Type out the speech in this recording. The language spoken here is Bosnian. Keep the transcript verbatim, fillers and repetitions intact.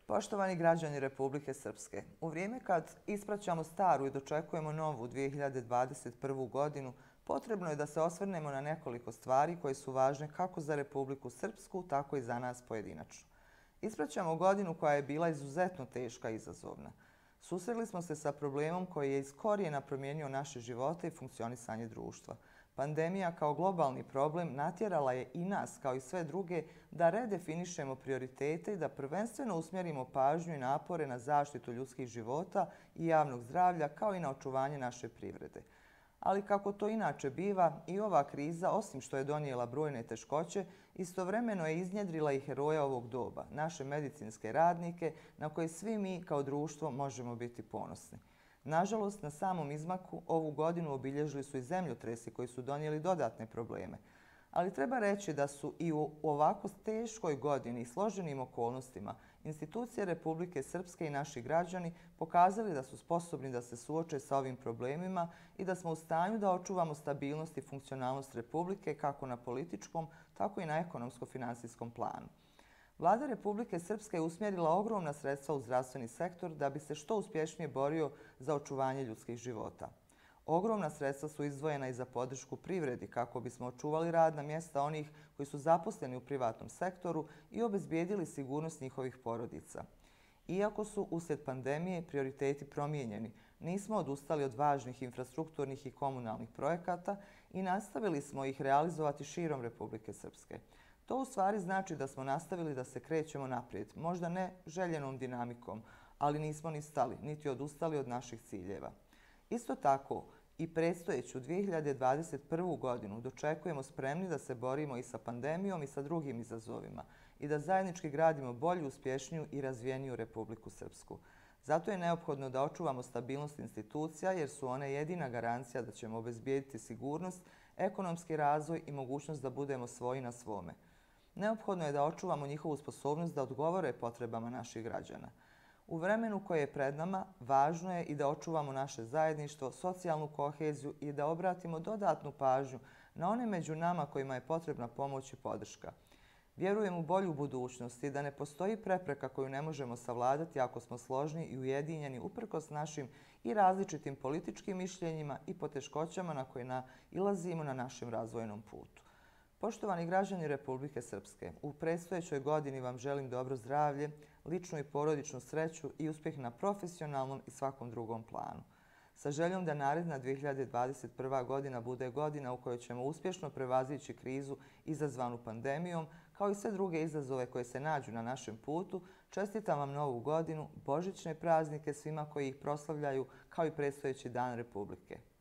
Poštovani građani Republike Srpske, u vrijeme kad ispraćamo staru i dočekujemo novu dvije hiljade dvadeset prvu. godinu, potrebno je da se osvrnemo na nekoliko stvari koje su važne kako za Republiku Srpsku, tako i za nas pojedinačno. Ispraćamo godinu koja je bila izuzetno teška i izazovna. Susreli smo se sa problemom koji je iz korijena promijenio naše živote i funkcionisanje društva. Pandemija kao globalni problem natjerala je i nas, kao i sve druge, da redefinišemo prioritete i da prvenstveno usmjerimo pažnju i napore na zaštitu ljudskih života i javnog zdravlja, kao i na očuvanje naše privrede. Ali kako to inače biva, i ova kriza, osim što je donijela brojne teškoće, istovremeno je iznjedrila i heroja ovog doba, naše medicinske radnike, na koje svi mi kao društvo možemo biti ponosni. Nažalost, na samom izmaku ovu godinu obilježili su i zemljotresi koji su donijeli dodatne probleme. Ali treba reći da su i u ovako teškoj godini i složenim okolnostima institucije Republike Srpske i naši građani pokazali da su sposobni da se suoče sa ovim problemima i da smo u stanju da očuvamo stabilnost i funkcionalnost Republike kako na političkom, tako i na ekonomsko-finansijskom planu. Vlada Republike Srpske je usmjerila ogromna sredstva u zdravstveni sektor da bi se što uspješnije borio za očuvanje ljudskih života. Ogromna sredstva su izdvojena i za podršku privredi kako bismo očuvali radna mjesta onih koji su zaposleni u privatnom sektoru i obezbijedili sigurnost njihovih porodica. Iako su uslijed pandemije prioriteti promijenjeni, nismo odustali od važnih infrastrukturnih i komunalnih projekata i nastavili smo ih realizovati širom Republike Srpske. To u stvari znači da smo nastavili da se krećemo naprijed, možda ne željenom dinamikom, ali nismo ni stali, niti odustali od naših ciljeva. Isto tako, i predstojeću dvije hiljade dvadeset prvu. godinu dočekujemo spremni da se borimo i sa pandemijom i sa drugim izazovima i da zajednički gradimo bolju, uspješniju i razvijeniju Republiku Srpsku. Zato je neophodno da očuvamo stabilnost institucija jer su one jedina garancija da ćemo obezbijediti sigurnost, ekonomski razvoj i mogućnost da budemo svoji na svome. Neophodno je da očuvamo njihovu sposobnost da odgovore potrebama naših građana. U vremenu koje je pred nama, važno je i da očuvamo naše zajedništvo, socijalnu koheziju i da obratimo dodatnu pažnju na one među nama kojima je potrebna pomoć i podrška. Vjerujem u bolju budućnost i da ne postoji prepreka koju ne možemo savladati ako smo složni i ujedinjeni uprkos našim i različitim političkim mišljenjima i poteškoćama na koje nailazimo na našem razvojnom putu. Poštovani građani Republike Srpske, u predstojećoj godini vam želim dobro zdravlje, ličnu i porodičnu sreću i uspjeh na profesionalnom i svakom drugom planu. Sa željom da naredna dvije hiljade dvadeset prva. godina bude godina u kojoj ćemo uspješno prevazići krizu izazvanu pandemijom, kao i sve druge izazove koje se nađu na našem putu, čestitam vam novu godinu, božićne praznike svima koji ih proslavljaju, kao i predstojeći Dan Republike.